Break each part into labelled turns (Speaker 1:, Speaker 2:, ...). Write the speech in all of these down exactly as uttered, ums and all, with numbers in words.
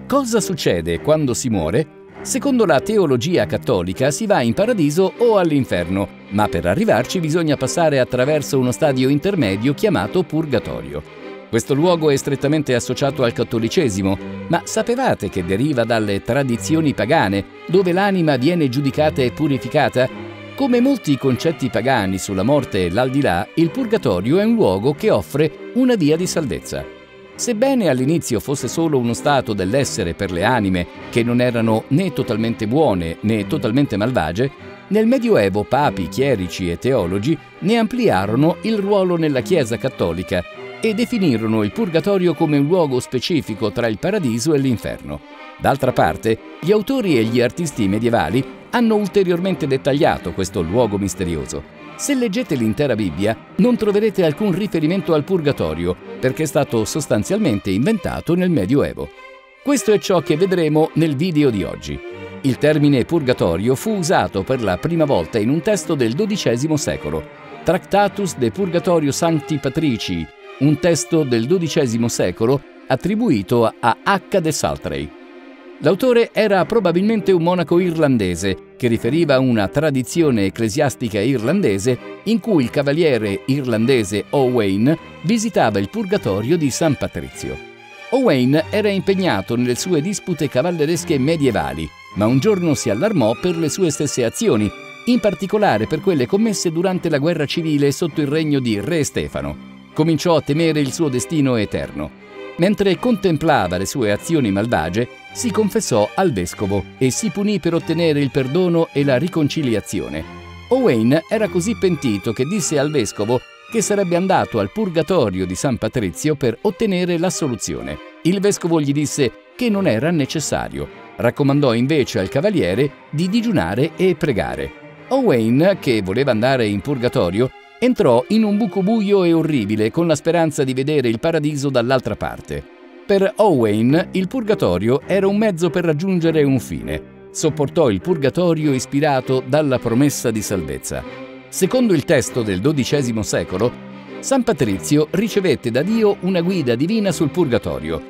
Speaker 1: Cosa succede quando si muore? Secondo la teologia cattolica si va in paradiso o all'inferno, ma per arrivarci bisogna passare attraverso uno stadio intermedio chiamato purgatorio. Questo luogo è strettamente associato al cattolicesimo, ma sapevate che deriva dalle tradizioni pagane, dove l'anima viene giudicata e purificata? Come molti concetti pagani sulla morte e l'aldilà, il purgatorio è un luogo che offre una via di salvezza. Sebbene all'inizio fosse solo uno stato dell'essere per le anime che non erano né totalmente buone né totalmente malvagie, nel Medioevo papi, chierici e teologi ne ampliarono il ruolo nella Chiesa cattolica e definirono il purgatorio come un luogo specifico tra il paradiso e l'inferno. D'altra parte, gli autori e gli artisti medievali hanno ulteriormente dettagliato questo luogo misterioso. Se leggete l'intera Bibbia, non troverete alcun riferimento al purgatorio, perché è stato sostanzialmente inventato nel Medioevo. Questo è ciò che vedremo nel video di oggi. Il termine purgatorio fu usato per la prima volta in un testo del dodicesimo secolo, Tractatus de Purgatorio Sancti Patricii, un testo del dodicesimo secolo attribuito a H. de Saltrey. L'autore era probabilmente un monaco irlandese che riferiva a una tradizione ecclesiastica irlandese in cui il cavaliere irlandese Owain visitava il purgatorio di San Patrizio. Owain era impegnato nelle sue dispute cavalleresche medievali, ma un giorno si allarmò per le sue stesse azioni, in particolare per quelle commesse durante la guerra civile sotto il regno di Re Stefano. Cominciò a temere il suo destino eterno. Mentre contemplava le sue azioni malvagie, si confessò al vescovo e si punì per ottenere il perdono e la riconciliazione. Owain era così pentito che disse al vescovo che sarebbe andato al purgatorio di San Patrizio per ottenere l'assoluzione. Il vescovo gli disse che non era necessario. Raccomandò invece al cavaliere di digiunare e pregare. Owain, che voleva andare in purgatorio, entrò in un buco buio e orribile con la speranza di vedere il paradiso dall'altra parte. Per Owain il purgatorio era un mezzo per raggiungere un fine. Sopportò il purgatorio ispirato dalla promessa di salvezza. Secondo il testo del dodicesimo secolo, San Patrizio ricevette da Dio una guida divina sul purgatorio.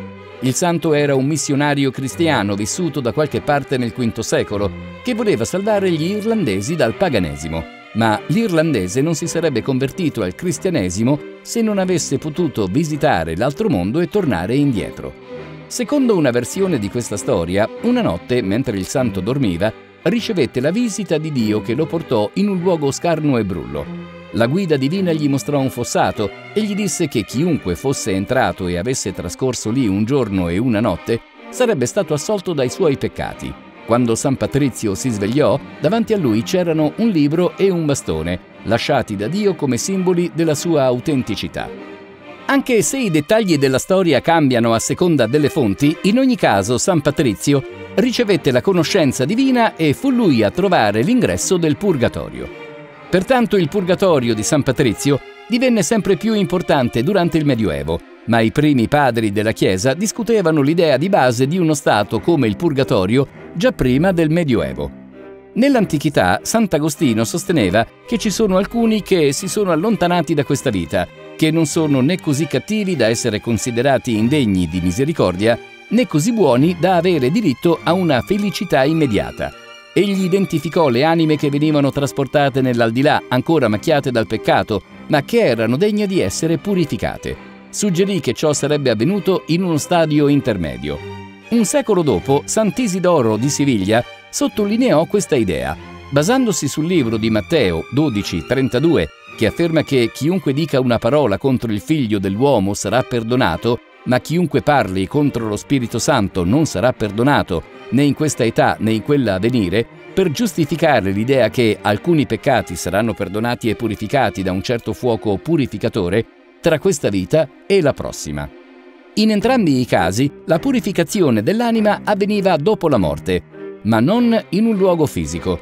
Speaker 1: Il santo era un missionario cristiano vissuto da qualche parte nel quinto secolo che voleva salvare gli irlandesi dal paganesimo. Ma l'irlandese non si sarebbe convertito al cristianesimo se non avesse potuto visitare l'altro mondo e tornare indietro. Secondo una versione di questa storia, una notte, mentre il santo dormiva, ricevette la visita di Dio che lo portò in un luogo scarno e brullo. La guida divina gli mostrò un fossato e gli disse che chiunque fosse entrato e avesse trascorso lì un giorno e una notte sarebbe stato assolto dai suoi peccati. Quando San Patrizio si svegliò, davanti a lui c'erano un libro e un bastone, lasciati da Dio come simboli della sua autenticità. Anche se i dettagli della storia cambiano a seconda delle fonti, in ogni caso San Patrizio ricevette la conoscenza divina e fu lui a trovare l'ingresso del purgatorio. Pertanto il purgatorio di San Patrizio divenne sempre più importante durante il Medioevo, ma i primi padri della Chiesa discutevano l'idea di base di uno stato come il purgatorio già prima del Medioevo. Nell'antichità, Sant'Agostino sosteneva che ci sono alcuni che si sono allontanati da questa vita, che non sono né così cattivi da essere considerati indegni di misericordia, né così buoni da avere diritto a una felicità immediata. Egli identificò le anime che venivano trasportate nell'aldilà, ancora macchiate dal peccato, ma che erano degne di essere purificate. Suggerì che ciò sarebbe avvenuto in uno stadio intermedio. Un secolo dopo, Sant'Isidoro di Siviglia sottolineò questa idea, basandosi sul libro di Matteo dodici trentadue, che afferma che chiunque dica una parola contro il Figlio dell'uomo sarà perdonato, ma chiunque parli contro lo Spirito Santo non sarà perdonato, né in questa età né in quella a venire, per giustificare l'idea che alcuni peccati saranno perdonati e purificati da un certo fuoco purificatore tra questa vita e la prossima. In entrambi i casi, la purificazione dell'anima avveniva dopo la morte, ma non in un luogo fisico.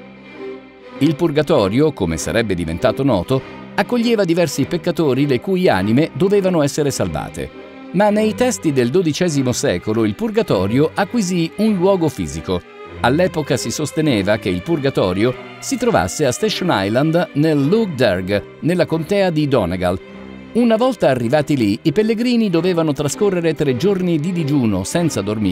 Speaker 1: Il purgatorio, come sarebbe diventato noto, accoglieva diversi peccatori le cui anime dovevano essere salvate. Ma nei testi del dodicesimo secolo il purgatorio acquisì un luogo fisico. All'epoca si sosteneva che il purgatorio si trovasse a Station Island nel Lough Derg, nella contea di Donegal. Una volta arrivati lì, i pellegrini dovevano trascorrere tre giorni di digiuno senza dormire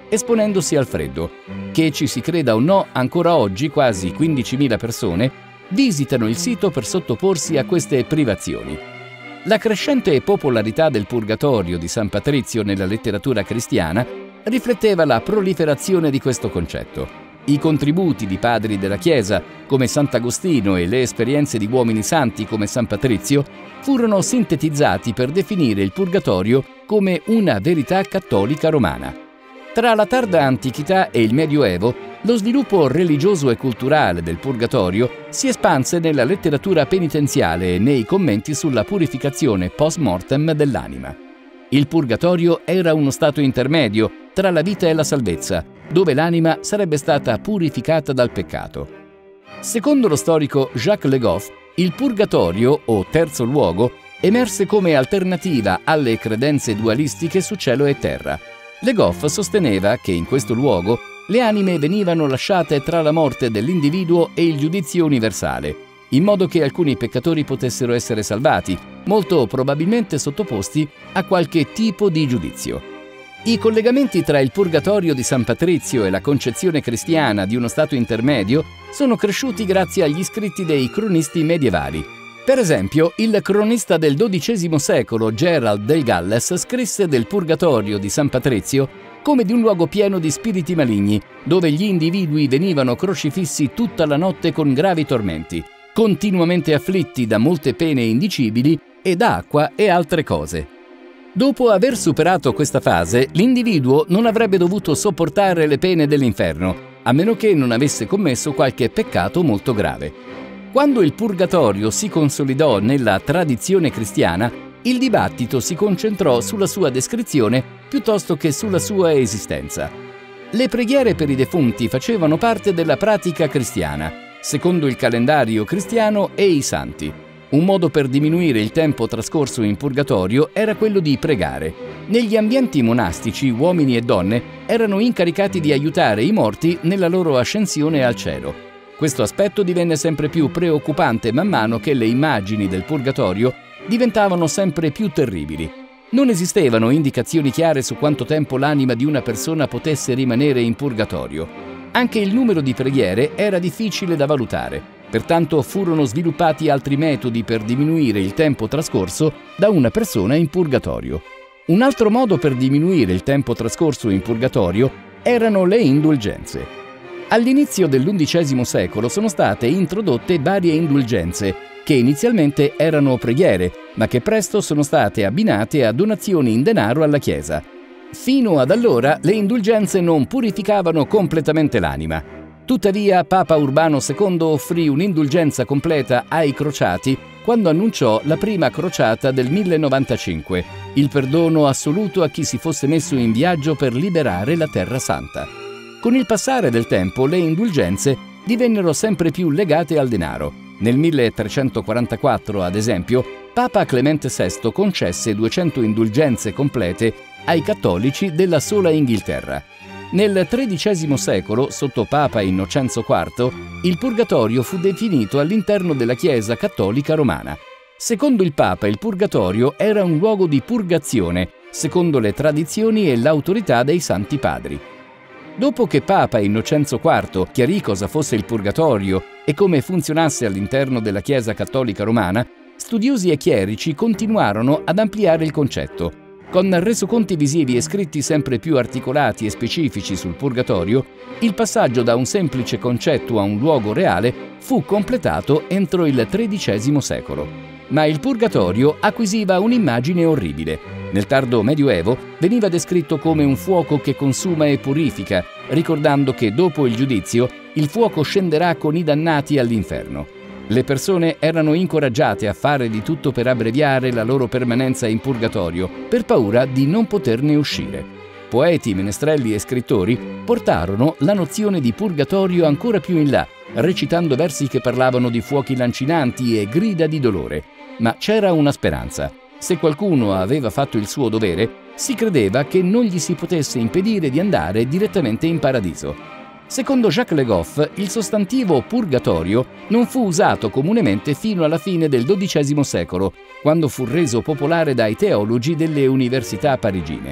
Speaker 1: esponendosi al freddo. Che ci si creda o no, ancora oggi quasi quindicimila persone visitano il sito per sottoporsi a queste privazioni. La crescente popolarità del Purgatorio di San Patrizio nella letteratura cristiana rifletteva la proliferazione di questo concetto. I contributi di padri della Chiesa, come Sant'Agostino, e le esperienze di uomini santi come San Patrizio, furono sintetizzati per definire il Purgatorio come una verità cattolica romana. Tra la tarda antichità e il Medioevo, lo sviluppo religioso e culturale del Purgatorio si espanse nella letteratura penitenziale e nei commenti sulla purificazione post-mortem dell'anima. Il Purgatorio era uno stato intermedio tra la vita e la salvezza, dove l'anima sarebbe stata purificata dal peccato. Secondo lo storico Jacques Le Goff, il Purgatorio, o terzo luogo, emerse come alternativa alle credenze dualistiche su cielo e terra. Le Goff sosteneva che in questo luogo le anime venivano lasciate tra la morte dell'individuo e il giudizio universale, in modo che alcuni peccatori potessero essere salvati, molto probabilmente sottoposti a qualche tipo di giudizio. I collegamenti tra il Purgatorio di San Patrizio e la concezione cristiana di uno stato intermedio sono cresciuti grazie agli scritti dei cronisti medievali. Per esempio, il cronista del dodicesimo secolo Gerald del Galles scrisse del Purgatorio di San Patrizio come di un luogo pieno di spiriti maligni, dove gli individui venivano crocifissi tutta la notte con gravi tormenti, continuamente afflitti da molte pene indicibili e da acqua e altre cose. Dopo aver superato questa fase, l'individuo non avrebbe dovuto sopportare le pene dell'inferno, a meno che non avesse commesso qualche peccato molto grave. Quando il Purgatorio si consolidò nella tradizione cristiana, il dibattito si concentrò sulla sua descrizione piuttosto che sulla sua esistenza. Le preghiere per i defunti facevano parte della pratica cristiana, secondo il calendario cristiano e i santi. Un modo per diminuire il tempo trascorso in purgatorio era quello di pregare. Negli ambienti monastici, uomini e donne erano incaricati di aiutare i morti nella loro ascensione al cielo. Questo aspetto divenne sempre più preoccupante man mano che le immagini del purgatorio diventavano sempre più terribili. Non esistevano indicazioni chiare su quanto tempo l'anima di una persona potesse rimanere in purgatorio. Anche il numero di preghiere era difficile da valutare. Pertanto furono sviluppati altri metodi per diminuire il tempo trascorso da una persona in purgatorio. Un altro modo per diminuire il tempo trascorso in purgatorio erano le indulgenze. All'inizio dell'undicesimo secolo sono state introdotte varie indulgenze, che inizialmente erano preghiere, ma che presto sono state abbinate a donazioni in denaro alla Chiesa. Fino ad allora le indulgenze non purificavano completamente l'anima. Tuttavia, Papa Urbano secondo offrì un'indulgenza completa ai crociati quando annunciò la prima crociata del millenovantacinque, il perdono assoluto a chi si fosse messo in viaggio per liberare la Terra Santa. Con il passare del tempo, le indulgenze divennero sempre più legate al denaro. Nel milletrecentoquarantaquattro, ad esempio, Papa Clemente sesto concesse duecento indulgenze complete ai cattolici della sola Inghilterra. Nel tredicesimo secolo, sotto Papa Innocenzo quarto, il purgatorio fu definito all'interno della Chiesa cattolica romana. Secondo il Papa, il purgatorio era un luogo di purgazione, secondo le tradizioni e l'autorità dei Santi Padri. Dopo che Papa Innocenzo quarto chiarì cosa fosse il purgatorio e come funzionasse all'interno della Chiesa cattolica romana, studiosi e chierici continuarono ad ampliare il concetto. Con resoconti visivi e scritti sempre più articolati e specifici sul purgatorio, il passaggio da un semplice concetto a un luogo reale fu completato entro il tredicesimo secolo. Ma il purgatorio acquisiva un'immagine orribile. Nel tardo Medioevo veniva descritto come un fuoco che consuma e purifica, ricordando che dopo il giudizio il fuoco scenderà con i dannati all'inferno. Le persone erano incoraggiate a fare di tutto per abbreviare la loro permanenza in purgatorio, per paura di non poterne uscire. Poeti, menestrelli e scrittori portarono la nozione di purgatorio ancora più in là, recitando versi che parlavano di fuochi lancinanti e grida di dolore. Ma c'era una speranza. Se qualcuno aveva fatto il suo dovere, si credeva che non gli si potesse impedire di andare direttamente in paradiso. Secondo Jacques Le Goff, il sostantivo purgatorio non fu usato comunemente fino alla fine del dodicesimo secolo, quando fu reso popolare dai teologi delle università parigine.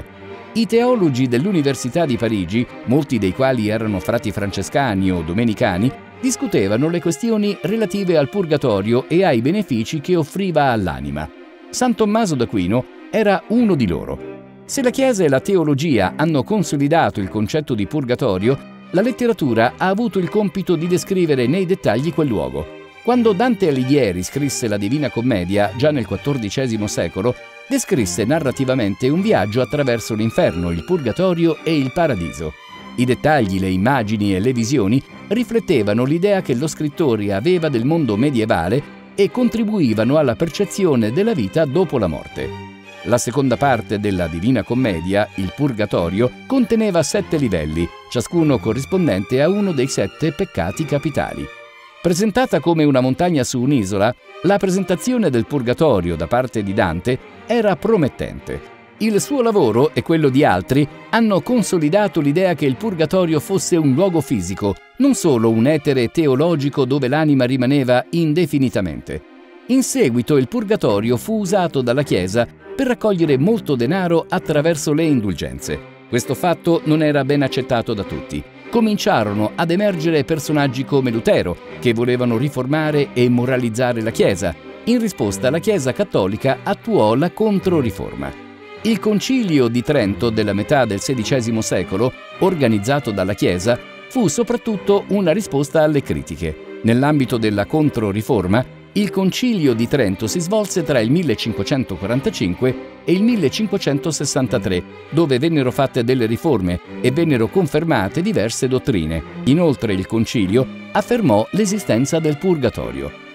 Speaker 1: I teologi dell'Università di Parigi, molti dei quali erano frati francescani o domenicani, discutevano le questioni relative al purgatorio e ai benefici che offriva all'anima. San Tommaso d'Aquino era uno di loro. Se la Chiesa e la teologia hanno consolidato il concetto di purgatorio, la letteratura ha avuto il compito di descrivere nei dettagli quel luogo. Quando Dante Alighieri scrisse la Divina Commedia, già nel quattordicesimo secolo, descrisse narrativamente un viaggio attraverso l'inferno, il purgatorio e il paradiso. I dettagli, le immagini e le visioni riflettevano l'idea che lo scrittore aveva del mondo medievale e contribuivano alla percezione della vita dopo la morte. La seconda parte della Divina Commedia, il Purgatorio, conteneva sette livelli, ciascuno corrispondente a uno dei sette peccati capitali. Presentata come una montagna su un'isola, la presentazione del Purgatorio da parte di Dante era promettente. Il suo lavoro e quello di altri hanno consolidato l'idea che il Purgatorio fosse un luogo fisico, non solo un etere teologico dove l'anima rimaneva indefinitamente. In seguito il Purgatorio fu usato dalla Chiesa per raccogliere molto denaro attraverso le indulgenze. Questo fatto non era ben accettato da tutti. Cominciarono ad emergere personaggi come Lutero, che volevano riformare e moralizzare la Chiesa. In risposta, la Chiesa cattolica attuò la Controriforma. Il Concilio di Trento della metà del sedicesimo secolo, organizzato dalla Chiesa, fu soprattutto una risposta alle critiche. Nell'ambito della Controriforma, il Concilio di Trento si svolse tra il millecinquecentoquarantacinque e il millecinquecentosessantatré, dove vennero fatte delle riforme e vennero confermate diverse dottrine. Inoltre il Concilio affermò l'esistenza del Purgatorio.